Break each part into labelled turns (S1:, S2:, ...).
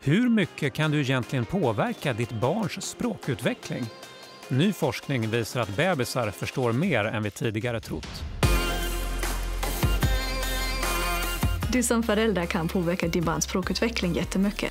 S1: Hur mycket kan du egentligen påverka ditt barns språkutveckling? Ny forskning visar att bebisar förstår mer än vi tidigare trott.
S2: Du som förälder kan påverka din barns språkutveckling jättemycket.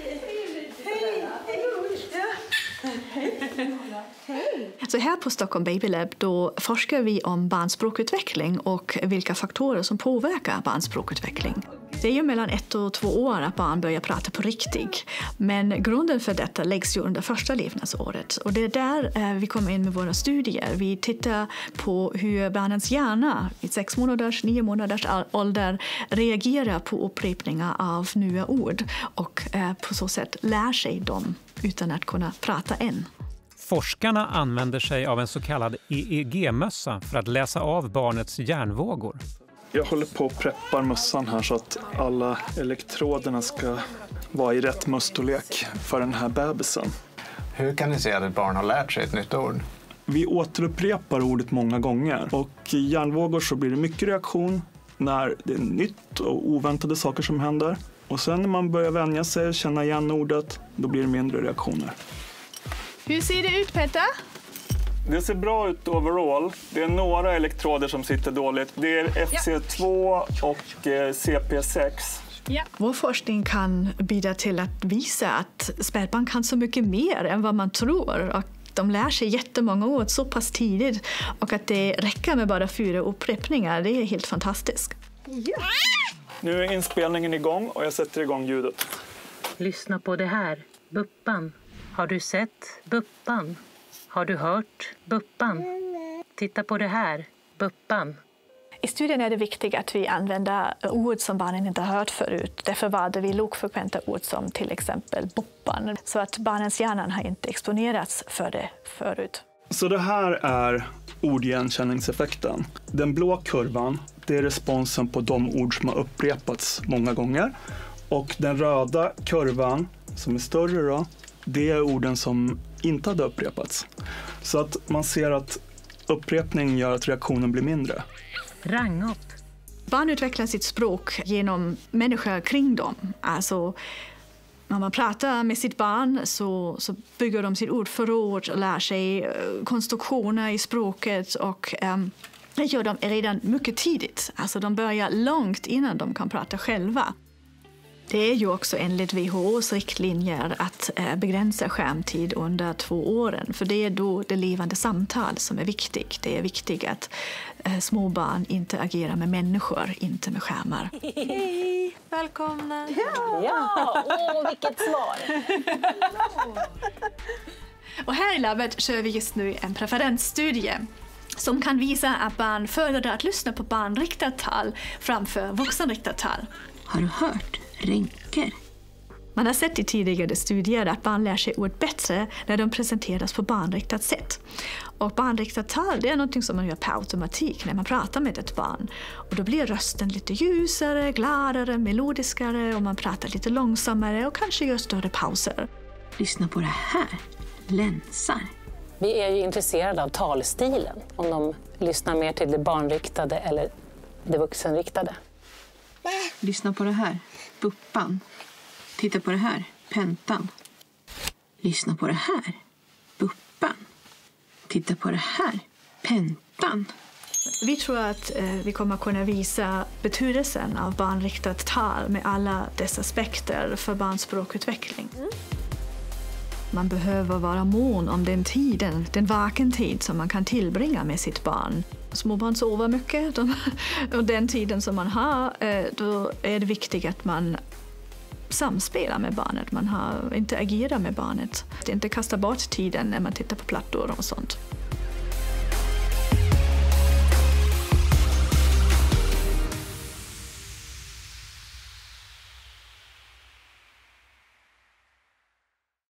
S2: Så här på Stockholm Baby Lab då forskar vi om barns språkutveckling och vilka faktorer som påverkar barns språkutveckling. Det är ju mellan 1 och 2 år att barn börjar prata på riktigt. Men grunden för detta läggs ju under första levnadsåret. Och det är där vi kommer in med våra studier. Vi tittar på hur barnens hjärna i 6 månaders, 9 månaders ålder reagerar på upprepningar av nya ord. Och på så sätt lär sig dem utan att kunna prata än.
S1: Forskarna använder sig av en så kallad EEG-mössa för att läsa av barnets hjärnvågor.
S3: Jag håller på att preppa mössan här så att alla elektroderna ska vara i rätt mussstorlek för den här bebisen.
S4: Hur kan ni se att ett barn har lärt sig ett nytt ord?
S3: Vi återupprepar ordet många gånger och i hjärnvågor så blir det mycket reaktion när det är nytt och oväntade saker som händer. Och sen när man börjar vänja sig och känna igen ordet, då blir det mindre reaktioner.
S2: Hur ser det ut, Petter?
S3: Det ser bra ut overall. Det är några elektroder som sitter dåligt. Det är FC2 och CP6.
S2: Ja. Vår forskning kan bidra till att visa att spädbarn kan så mycket mer än vad man tror. Och de lär sig jättemånga ord så pass tidigt. Och att det räcker med bara 4 upprepningar, det är helt fantastiskt. Ja.
S3: Nu är inspelningen igång och jag sätter igång ljudet.
S5: Lyssna på det här. Buppan. Har du sett Buppan? Har du hört Buppan? Titta på det här. Buppan.
S2: I studien är det viktigt att vi använder ord som barnen inte har hört förut. Därför valde vi lågfrekventa ord som till exempel Buppan. Så att barnens hjärnan har inte exponerats för det förut.
S3: Så det här är ordigenkänningseffekten. Den blå kurvan, det är responsen på de ord som har upprepats många gånger. Och den röda kurvan, som är större då, det är orden som inte hade upprepats. Så att man ser att upprepning gör att reaktionen blir mindre.
S5: Rang upp.
S2: Barn utvecklar sitt språk genom människor kring dem. Alltså, när man pratar med sitt barn så bygger de sitt ordförråd och lär sig konstruktioner i språket. Och det gör de redan mycket tidigt. Alltså, de börjar långt innan de kan prata själva. Det är ju också enligt WHO:s riktlinjer att begränsa skärmtid under 2 åren. För det är då det levande samtal som är viktigt. Det är viktigt att små barn inte agerar med människor, inte med skärmar.
S6: Hej! Välkomna!
S7: Ja, vilket svar!
S2: Och här i labbet kör vi just nu en preferensstudie som kan visa att barn föredrar att lyssna på barnriktat tal framför vuxenriktat tal.
S6: Har du hört? Rynker.
S2: Man har sett i tidigare studier att barn lär sig ord bättre när de presenteras på barnriktat sätt. Och barnriktat tal, det är något som man gör på automatik när man pratar med ett barn. Och då blir rösten lite ljusare, gladare, melodiskare och man pratar lite långsammare och kanske gör större pauser.
S6: Lyssna på det här. Länsar.
S7: Vi är ju intresserade av talstilen. Om de lyssnar mer till det barnriktade eller det vuxenriktade.
S6: Lyssna på det här. Buppan. Titta på det här. Pentan. Lyssna på det här. Buppan. Titta på det här. Pentan.
S2: Vi tror att vi kommer kunna visa betydelsen av barnriktat tal med alla dessa aspekter för barns språkutveckling. Man behöver vara mån om den tiden, den vakentid som man kan tillbringa med sitt barn. Småbarn sover mycket och den tiden som man har, då är det viktigt att man samspelar med barnet. Man interagerar med barnet. Inte kasta bort tiden när man tittar på plattor och sånt.